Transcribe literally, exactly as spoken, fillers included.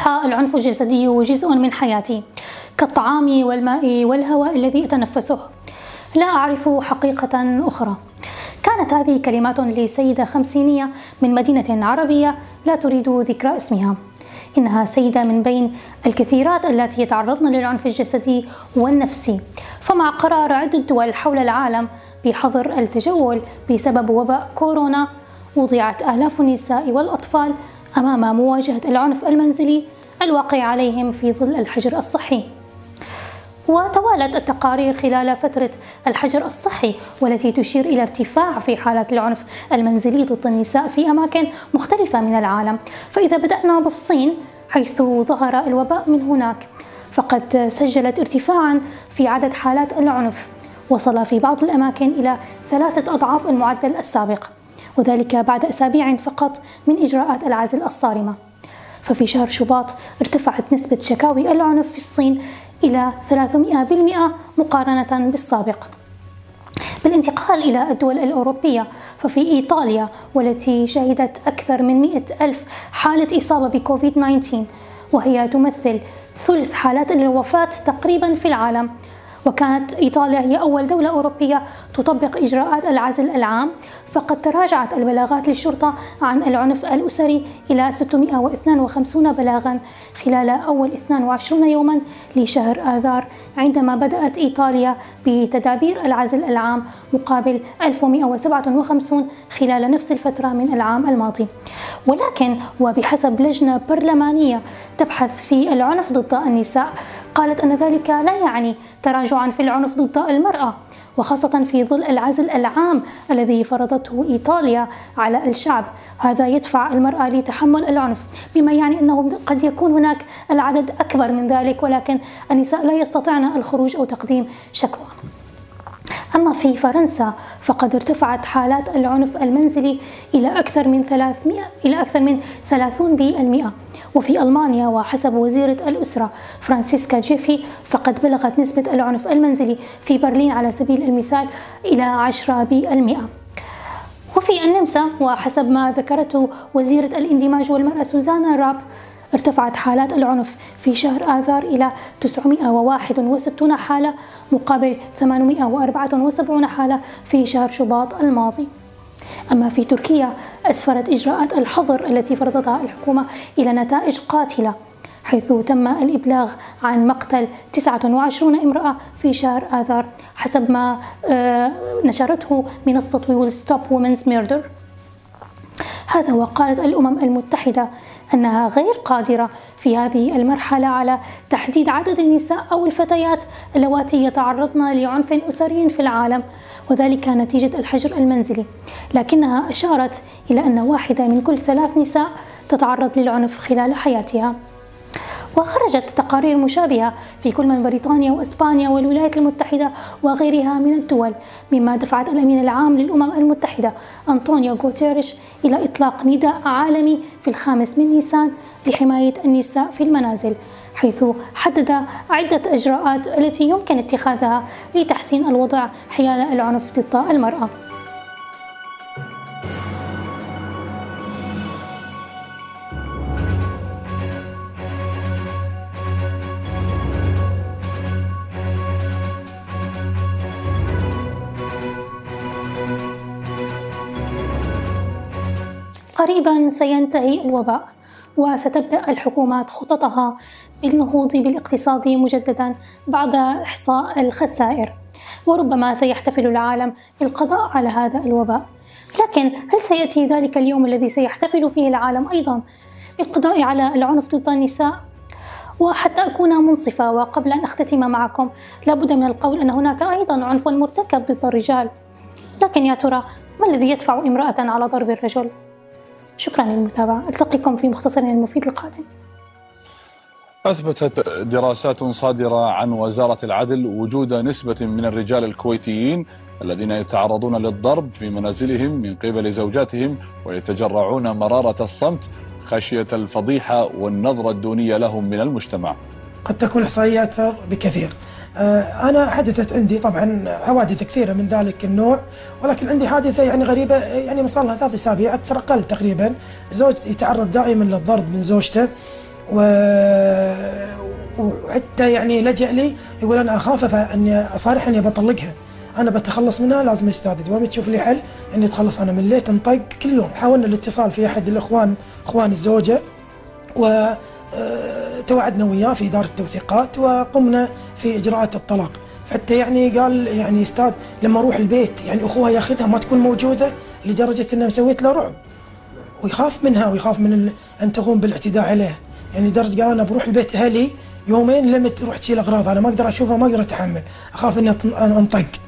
أصبح العنف الجسدي جزء من حياتي كالطعام والماء والهواء الذي أتنفسه. لا أعرف حقيقة أخرى. كانت هذه كلمات لسيدة خمسينية من مدينة عربية لا تريد ذكر اسمها. إنها سيدة من بين الكثيرات التي يتعرضن للعنف الجسدي والنفسي. فمع قرار عدة دول حول العالم بحظر التجول بسبب وباء كورونا، وضعت آلاف النساء والأطفال أمام مواجهة العنف المنزلي الواقع عليهم في ظل الحجر الصحي. وتوالت التقارير خلال فترة الحجر الصحي والتي تشير إلى ارتفاع في حالات العنف المنزلي ضد النساء في أماكن مختلفة من العالم. فإذا بدأنا بالصين حيث ظهر الوباء من هناك، فقد سجلت ارتفاعا في عدد حالات العنف وصل في بعض الأماكن إلى ثلاثة أضعاف المعدل السابق، وذلك بعد أسابيع فقط من إجراءات العزل الصارمة. ففي شهر شباط ارتفعت نسبة شكاوي العنف في الصين إلى ثلاثمئة بالمئة مقارنة بالسابق. بالانتقال إلى الدول الأوروبية، ففي إيطاليا والتي شهدت أكثر من مئة ألف حالة إصابة بكوفيد تسعة عشر، وهي تمثل ثلث حالات الوفاة تقريبا في العالم. وكانت إيطاليا هي أول دولة أوروبية تطبق إجراءات العزل العام، فقد تراجعت البلاغات للشرطة عن العنف الأسري إلى ستمئة واثنين وخمسين بلاغا خلال أول اثنين وعشرين يوما لشهر آذار، عندما بدأت إيطاليا بتدابير العزل العام مقابل ألف ومئة وسبعة وخمسين خلال نفس الفترة من العام الماضي. ولكن وبحسب لجنة برلمانية تبحث في العنف ضد النساء، قالت أن ذلك لا يعني تراجعا في العنف ضد المرأة، وخاصة في ظل العزل العام الذي فرضته إيطاليا على الشعب. هذا يدفع المرأة لتحمل العنف، بما يعني أنه قد يكون هناك العدد أكبر من ذلك، ولكن النساء لا يستطيعن الخروج أو تقديم شكوى. أما في فرنسا فقد ارتفعت حالات العنف المنزلي إلى أكثر من ثلاثمئة إلى أكثر من ثلاثين بالمئة. وفي ألمانيا وحسب وزيرة الأسرة فرانسيسكا جيفي فقد بلغت نسبة العنف المنزلي في برلين على سبيل المثال إلى عشرة بالمئة. وفي النمسا وحسب ما ذكرته وزيرة الاندماج والمرأة سوزانا راب، ارتفعت حالات العنف في شهر آذار إلى تسعمئة وواحد وستين حالة مقابل ثمانمئة وأربعة وسبعين حالة في شهر شباط الماضي. أما في تركيا أسفرت إجراءات الحظر التي فرضتها الحكومة إلى نتائج قاتلة، حيث تم الإبلاغ عن مقتل تسعة وعشرين امرأة في شهر آذار حسب ما نشرته منصة We Will Stop Women's Murder. هذا وقالت الأمم المتحدة أنها غير قادرة في هذه المرحلة على تحديد عدد النساء أو الفتيات اللواتي يتعرضن لعنف أسري في العالم، وذلك نتيجة الحجر المنزلي، لكنها أشارت إلى أن واحدة من كل ثلاث نساء تتعرض للعنف خلال حياتها. وخرجت تقارير مشابهة في كل من بريطانيا وإسبانيا والولايات المتحدة وغيرها من الدول، مما دفعت الأمين العام للأمم المتحدة أنطونيو غوتيريش إلى إطلاق نداء عالمي في الخامس من نيسان لحماية النساء في المنازل، حيث حدد عدة إجراءات التي يمكن اتخاذها لتحسين الوضع حيال العنف ضد المرأة. قريبا سينتهي الوباء، وستبدأ الحكومات خططها بالنهوض بالاقتصاد مجددا بعد إحصاء الخسائر، وربما سيحتفل العالم بالقضاء على هذا الوباء. لكن هل سيأتي ذلك اليوم الذي سيحتفل فيه العالم أيضا بالقضاء على العنف ضد النساء؟ وحتى أكون منصفة وقبل أن أختتم معكم، لابد من القول أن هناك أيضا عنف مرتكب ضد الرجال، لكن يا ترى ما الذي يدفع امرأة على ضرب الرجل؟ شكرا للمتابعة، ألتقيكم في مختصرنا المفيد القادم. أثبتت دراسات صادرة عن وزارة العدل وجود نسبة من الرجال الكويتيين الذين يتعرضون للضرب في منازلهم من قبل زوجاتهم ويتجرعون مرارة الصمت خشية الفضيحة والنظرة الدونية لهم من المجتمع. قد تكون إحصائية أكثر بكثير. أنا حدثت عندي طبعا حوادث كثيرة من ذلك النوع، ولكن عندي حادثة يعني غريبة، يعني من صار لها ثلاث أسابيع أكثر أقل تقريبا. زوج يتعرض دائما للضرب من زوجته، وحتى يعني لجأ لي يقول انا اخاف اني اصارح اني بطلقها، انا بتخلص منها لازم استاذن، وما تشوف لي حل اني اتخلص. انا مليت انطق كل يوم. حاولنا الاتصال في احد الاخوان اخوان الزوجه، وتوعدنا وياه في اداره التوثيقات وقمنا في اجراءات الطلاق. حتى يعني قال يعني استاذ لما اروح البيت يعني اخوها ياخذها ما تكون موجوده، لدرجه انه مسويت له رعب ويخاف منها ويخاف من ان تقوم بالاعتداء عليها. يعني لدرجه قال انا بروح البيت اهلي يومين لما تروح تشيل اغراضها، انا ما اقدر اشوفها ما اقدر اتحمل، اخاف اني انطق.